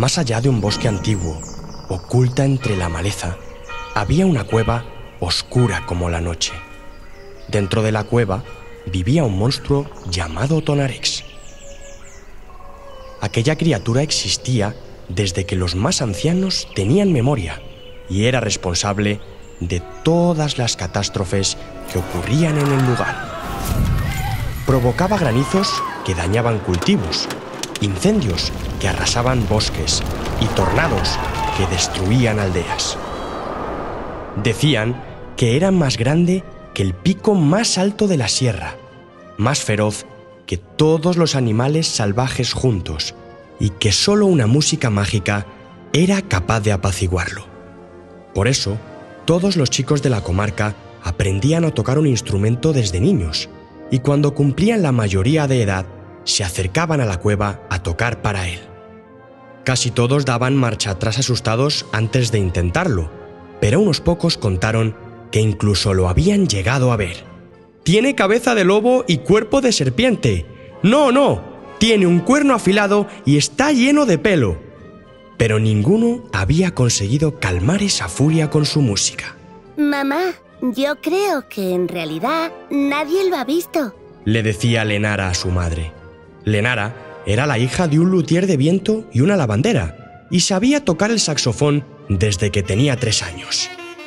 Más allá de un bosque antiguo, oculta entre la maleza, había una cueva oscura como la noche. Dentro de la cueva vivía un monstruo llamado Tonarix. Aquella criatura existía desde que los más ancianos tenían memoria y era responsable de todas las catástrofes que ocurrían en el lugar. Provocaba granizos que dañaban cultivos, incendios que arrasaban bosques y tornados que destruían aldeas. Decían que era más grande que el pico más alto de la sierra, más feroz que todos los animales salvajes juntos, y que solo una música mágica era capaz de apaciguarlo. Por eso, todos los chicos de la comarca aprendían a tocar un instrumento desde niños, y cuando cumplían la mayoría de edad, se acercaban a la cueva a tocar para él. Casi todos daban marcha atrás asustados antes de intentarlo, pero unos pocos contaron que incluso lo habían llegado a ver. «Tiene cabeza de lobo y cuerpo de serpiente. ¡No! Tiene un cuerno afilado y está lleno de pelo». Pero ninguno había conseguido calmar esa furia con su música. «Mamá, yo creo que en realidad nadie lo ha visto», le decía Lenara a su madre. Lenara era la hija de un luthier de viento y una lavandera, y sabía tocar el saxofón desde que tenía 3 años.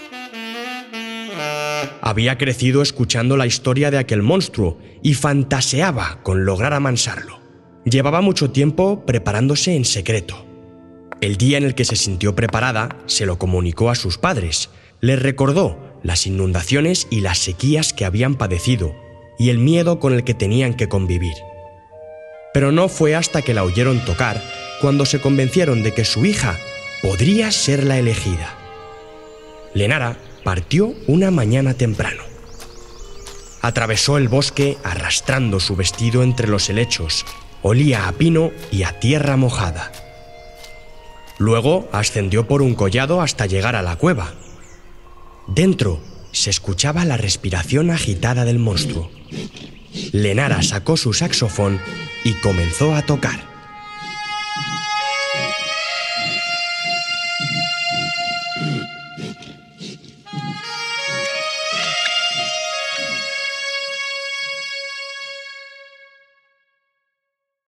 Había crecido escuchando la historia de aquel monstruo y fantaseaba con lograr amansarlo. Llevaba mucho tiempo preparándose en secreto. El día en el que se sintió preparada, se lo comunicó a sus padres. Les recordó las inundaciones y las sequías que habían padecido y el miedo con el que tenían que convivir. Pero no fue hasta que la oyeron tocar cuando se convencieron de que su hija podría ser la elegida. Lenara partió una mañana temprano. Atravesó el bosque arrastrando su vestido entre los helechos. Olía a pino y a tierra mojada. Luego ascendió por un collado hasta llegar a la cueva. Dentro se escuchaba la respiración agitada del monstruo. Lenara sacó su saxofón y comenzó a tocar.